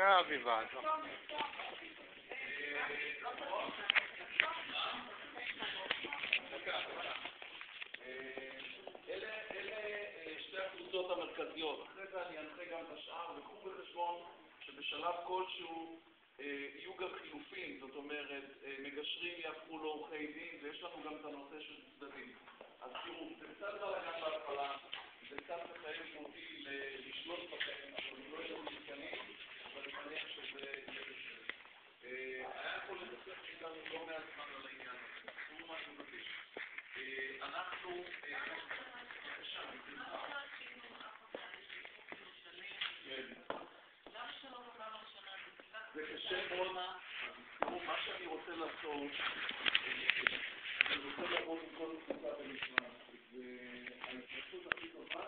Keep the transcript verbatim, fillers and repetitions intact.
רגע, אביבה. אלה שתי הקבוצות המרכזיות. אחרי זה אני אנחה גם את השאר, וקחו בחשבון שבשלב כלשהו יהיו גם חילופים, זאת אומרת, מגשרים יהפכו לעורכי דין, ויש לנו גם את הנושא של צדדים. אז תראו, זה קצת בלגן בהתחלה, זה קצת מחייב אותי לשלוט בכם, אבל לא יהיה מתקנים, אבל אני מניח שזה יהיה בסדר. היה יכול לדפק איתנו לא מעט זמן על העניין הזה. תראו מה אני מבקש. אנחנו... בבקשה, זה קשה מאוד. תראו, מה שאני רוצה לעשות, אני רוצה לעבוד עם כל הקבוצה בנפרד, וההתייחסות הכי טובה